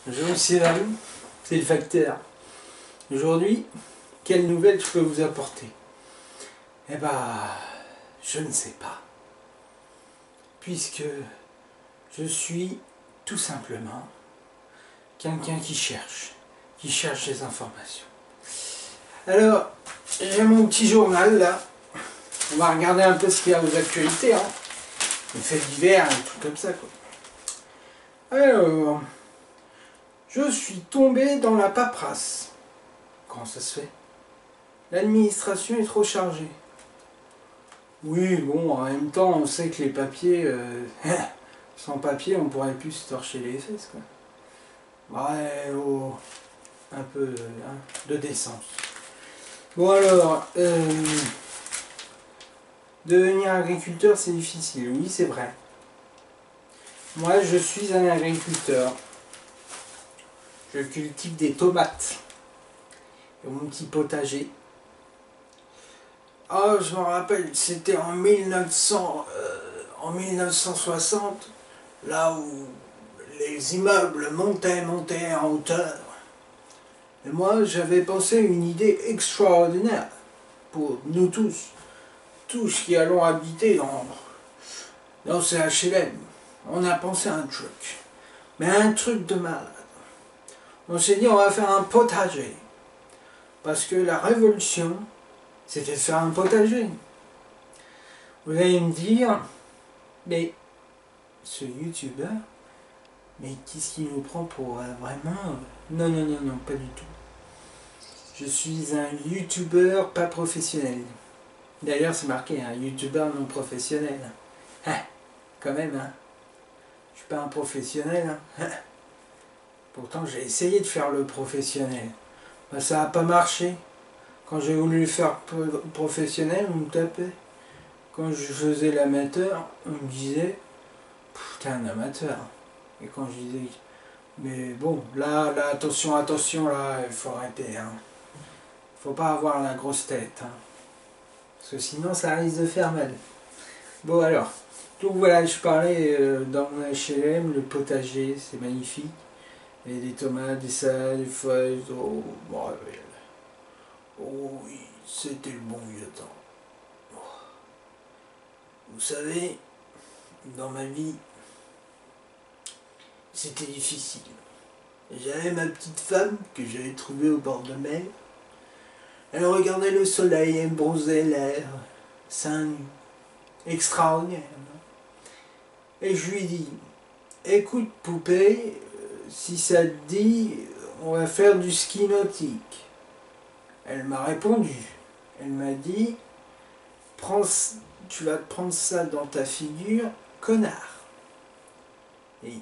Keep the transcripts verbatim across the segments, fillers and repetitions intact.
Bonjour Cyril, c'est le facteur. Aujourd'hui, quelle nouvelle je peux vous apporter? Eh ben, je ne sais pas. Puisque je suis tout simplement quelqu'un qui cherche, qui cherche des informations. Alors, j'ai mon petit journal là. On va regarder un peu ce qu'il y a aux actualités, hein. Les faits divers et tout comme ça, quoi. Alors, je suis tombé dans la paperasse. Comment ça se fait? L'administration est trop chargée. Oui, bon, en même temps, on sait que les papiers, euh, sans papier, on pourrait plus se torcher les fesses, quoi. Ouais, oh, un peu hein, de décence. Bon alors, euh, devenir agriculteur, c'est difficile. Oui, c'est vrai. Moi, je suis un agriculteur. Je cultive des tomates. Et mon petit potager. Ah, je me rappelle, c'était en mille neuf cents, euh, en mille neuf cent soixante, là où les immeubles montaient, montaient en hauteur. Et moi, j'avais pensé une idée extraordinaire pour nous tous, tous qui allons habiter dans, dans ces H L M. On a pensé à un truc, mais un truc de malade. On s'est dit, on va faire un potager. Parce que la révolution, c'était de faire un potager. Vous allez me dire, mais ce youtubeur, mais qu'est-ce qu'il nous prend pour euh, vraiment... Non, non, non, non, pas du tout. Je suis un youtubeur pas professionnel. D'ailleurs, c'est marqué, un youtubeur non professionnel. Ah, quand même, hein. Je suis pas un professionnel. Hein. Pourtant, j'ai essayé de faire le professionnel. Ben, ça n'a pas marché. Quand j'ai voulu le faire professionnel, on me tapait. Quand je faisais l'amateur, on me disait « t'es un amateur ». Et quand je disais « mais bon, là, là, attention, attention, là, il faut arrêter. Hein. Il faut pas avoir la grosse tête. Hein. Parce que sinon, ça risque de faire mal. » Bon alors, donc voilà, je parlais euh, dans mon H L M, le potager, c'est magnifique. Et des tomates, des salades, des feuilles, oh, bon, oh oui, c'était le bon vieux temps. Oh. Vous savez, dans ma vie, c'était difficile. J'avais ma petite femme que j'avais trouvée au bord de mer. Elle regardait le soleil, elle bronzait l'air, seins nus, extraordinaire. Et je lui dis, écoute poupée, si ça te dit, on va faire du ski nautique. Elle m'a répondu. Elle m'a dit, prends, tu vas te prendre ça dans ta figure, connard. Et,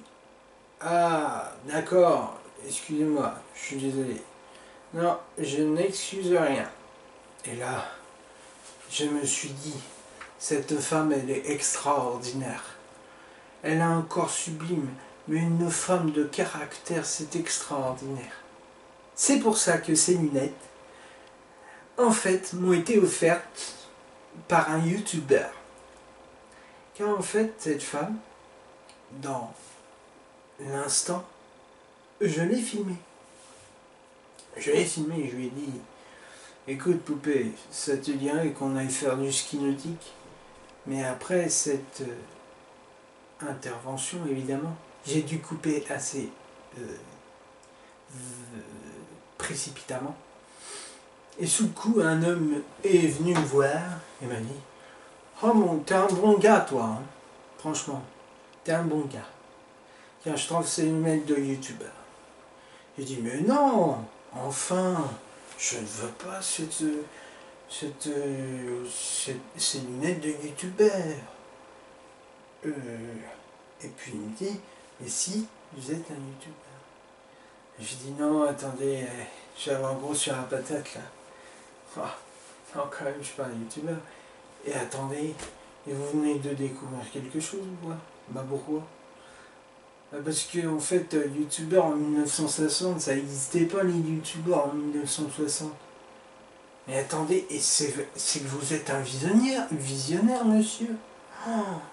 ah, d'accord, excusez-moi, je suis désolé. Non, je n'excuse rien. Et là, je me suis dit, cette femme, elle est extraordinaire. Elle a un corps sublime. Mais une femme de caractère, c'est extraordinaire. C'est pour ça que ces lunettes, en fait, m'ont été offertes par un youtubeur. Car en fait, cette femme, dans l'instant, je l'ai filmée. Je l'ai filmée et je lui ai dit, écoute poupée, ça te dirait qu'on aille faire du ski nautique. Mais après cette euh, intervention, évidemment, j'ai dû couper assez euh, euh, précipitamment. Et sous le coup, un homme est venu me voir et m'a dit « Oh mon, t'es un bon gars toi, hein. Franchement, t'es un bon gars. Tiens, je trouve que c'est une lunettes de youtubeur. » J'ai dit « Mais non, enfin, je ne veux pas cette, cette, cette, ces lunettes de youtubeur. Euh, » Et puis il me dit « Mais si, vous êtes un youtubeur. » J'ai dit « Non, attendez, je vais avoir gros sur la patate là. Oh, non, quand même, je suis pas un youtubeur. Et attendez, et vous venez de découvrir quelque chose ou quoi? Bah pourquoi? Bah parce que en fait, youtubeur en mille neuf cent soixante, ça n'existait pas les youtubeurs en mille neuf cent soixante. Mais attendez, et c'est que vous êtes un visionnaire, visionnaire monsieur. Oh.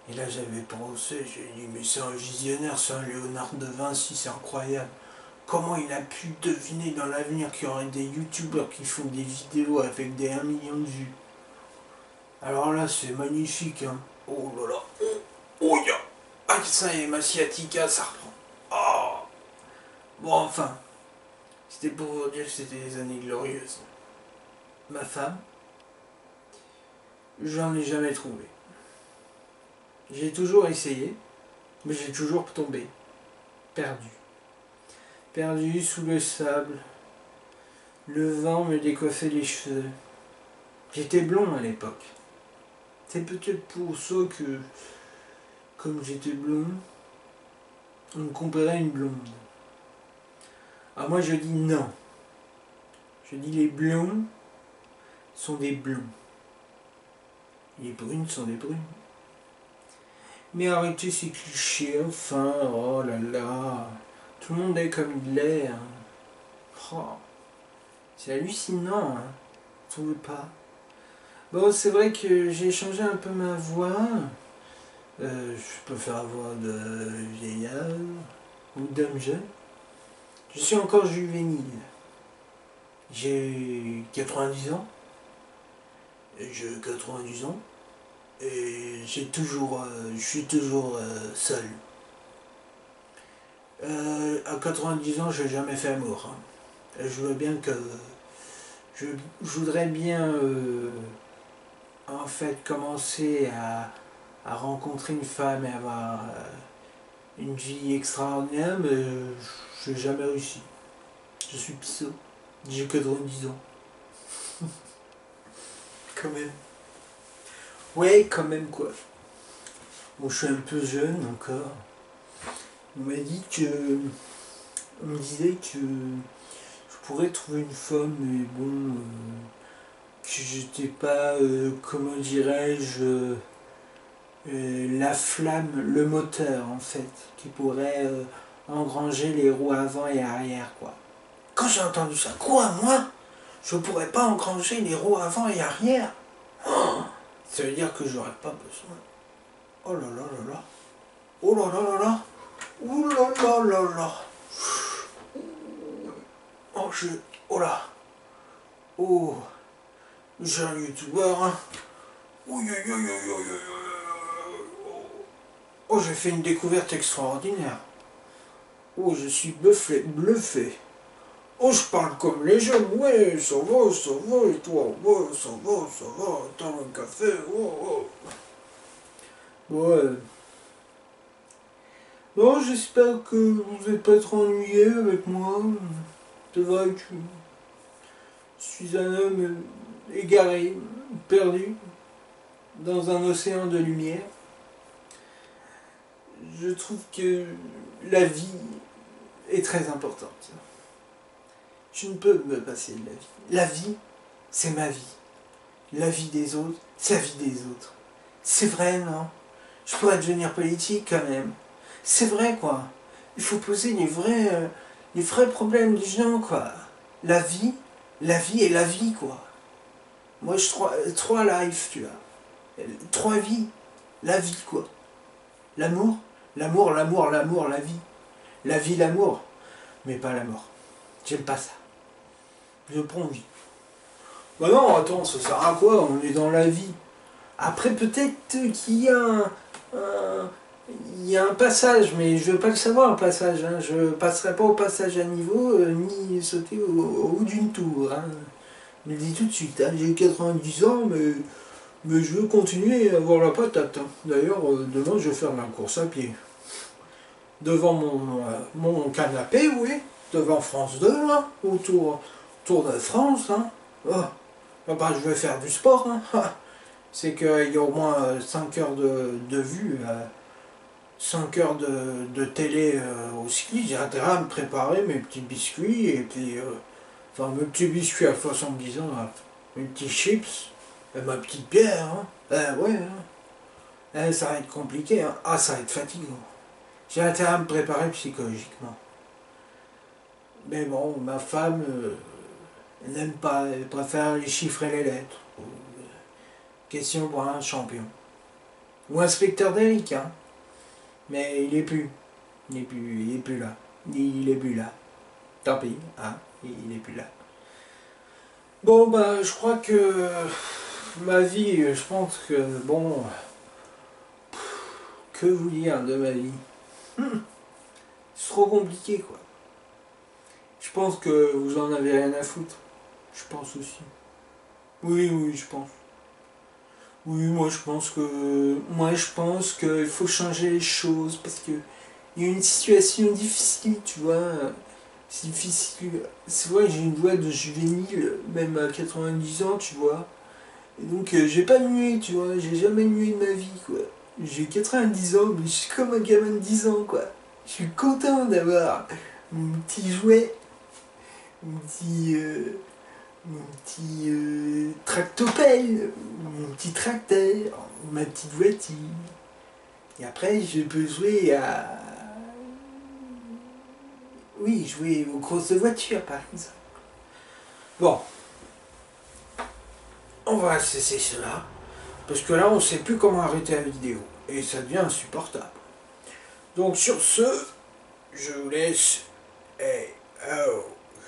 Et là j'avais pensé, j'ai dit mais c'est un visionnaire, c'est un Léonard de Vinci, c'est incroyable. Comment il a pu deviner dans l'avenir qu'il y aurait des youtubeurs qui font des vidéos avec des un million de vues. Alors là c'est magnifique hein. Oh là là. Oh, oh ya. Ah ça y est, ma sciatica ça reprend. Oh. Bon enfin. C'était pour vous dire que c'était des années glorieuses. Ma femme, j'en ai jamais trouvé. J'ai toujours essayé, mais j'ai toujours tombé. Perdu. Perdu sous le sable. Le vent me décoiffait les cheveux. J'étais blond à l'époque. C'est peut-être pour ça que, comme j'étais blond, on me comparait à une blonde. Ah moi je dis non. Je dis les blonds sont des blonds. Les brunes sont des brunes. Mais arrêtez ces clichés, enfin, oh là là. Tout le monde est comme il est. Hein. Oh, c'est hallucinant, hein. Tu trouves pas? Bon, c'est vrai que j'ai changé un peu ma voix. Euh, je peux faire voix de vieillard ou d'homme jeune. Je suis encore juvénile. J'ai quatre-vingt-dix ans. J'ai quatre-vingt-dix ans. Et j'ai toujours, euh, je suis toujours euh, seul. Euh, à quatre-vingt-dix ans, je n'ai jamais fait amour. Hein. Je veux bien que... Je, je voudrais bien, euh, en fait, commencer à, à rencontrer une femme et avoir euh, une vie extraordinaire, mais je n'ai jamais réussi. Je suis pissot. J'ai quatre-vingt-dix ans. Quand même. Ouais, quand même, quoi. Bon, je suis un peu jeune encore. On m'a dit que... On me disait que je pourrais trouver une femme, mais bon... Euh, que j'étais pas, euh, comment dirais-je... Euh, euh, la flamme, le moteur, en fait, qui pourrait euh, engranger les roues avant et arrière, quoi. Quand j'ai entendu ça, quoi, moi? Je pourrais pas engranger les roues avant et arrière? Oh, ça veut dire que j'aurais pas besoin. Oh là là là là. Oh là là là là. Oh là là là là. Oh je... Oh là. Oh. J'ai un youtubeur. Hein. Oh, yo, yo, yo, yo, yo, yo. Oh, j'ai fait une découverte extraordinaire. Oh, je suis bluffé, bluffé. Oh, je parle comme les jeunes. Ouais, ça va, ça va, et toi? Ouais, ça va, ça va. T'as un café? Oh, oh. Ouais. Bon, j'espère que vous n'êtes pas trop ennuyé avec moi. C'est vrai que je suis un homme égaré, perdu, dans un océan de lumière. Je trouve que la vie est très importante. Je ne peux me passer de la vie. La vie, c'est ma vie. La vie des autres, c'est la vie des autres. C'est vrai, non? Je pourrais devenir politique quand même. C'est vrai, quoi. Il faut poser les vrais, euh, les vrais problèmes des gens, quoi. La vie, la vie est la vie, quoi. Moi, je trois, trois lives, tu vois. Trois vies. La vie, quoi. L'amour, l'amour, l'amour, l'amour, la vie. La vie, l'amour. Mais pas la mort. J'aime pas ça. Je prends vie. Bah non, attends, ça sert à quoi? On est dans la vie. Après, peut-être qu'il y a un... un Il y a un passage, mais je veux pas le savoir, un passage. Hein. Je passerai pas au passage à niveau, euh, ni sauter au, au bout d'une tour. Hein. Je le dis tout de suite. Hein. J'ai quatre-vingt-dix ans, mais, mais je veux continuer à avoir la patate. Hein. D'ailleurs, euh, demain, je vais faire ma course à pied. Devant mon, euh, mon canapé, oui. Devant France deux, là. Autour, autour de France. Hein. Oh. Ah bah, je vais faire du sport. Hein. C'est qu'il y a au moins cinq heures de, de vue. Euh, cinq heures de, de télé euh, au ski, j'ai intérêt à me préparer mes petits biscuits, et puis, euh, enfin mes petits biscuits à soixante-dix ans, là, mes petits chips, et ma petite bière, hein. Eh ouais, hein. Eh, ça va être compliqué, hein. Ah, ça va être fatigant. J'ai intérêt à me préparer psychologiquement. Mais bon, ma femme euh, n'aime pas, elle préfère les chiffres et les lettres. Question pour un champion. Ou inspecteur d'Eric, hein. Mais il est plus. Il est plus, il est plus là. Il est plus là. Tant pis, hein. Il est plus là. Bon, bah, je crois que ma vie, je pense que, bon, que vous dire de ma vie? C'est trop compliqué, quoi. Je pense que vous en avez rien à foutre. Je pense aussi. Oui, oui, je pense. Oui, moi je pense que moi je pense qu'il faut changer les choses parce que il y a une situation difficile, tu vois. C'est difficile. C'est vrai que j'ai une voix de juvénile, même à quatre-vingt-dix ans, tu vois. Et donc euh, j'ai pas mué, tu vois. J'ai jamais mué de ma vie, quoi. J'ai quatre-vingt-dix ans, mais je suis comme un gamin de dix ans, quoi. Je suis content d'avoir mon petit jouet, mon petit. Euh, mon petit euh, tractopelle, mon petit tracteur, ma petite voiture. Et après, je peux jouer à... Oui, jouer aux grosses voitures, par exemple. Bon. On va cesser cela. Parce que là, on ne sait plus comment arrêter la vidéo. Et ça devient insupportable. Donc, sur ce, je vous laisse... Hey, oh.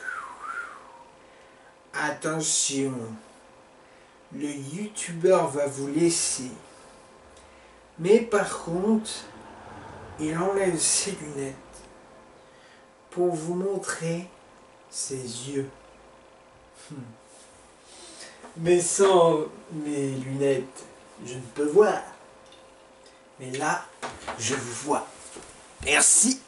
Attention. Le youtubeur va vous laisser. Mais par contre, il enlève ses lunettes pour vous montrer ses yeux. Mais sans mes lunettes, je ne peux voir. Mais là, je vous vois. Merci.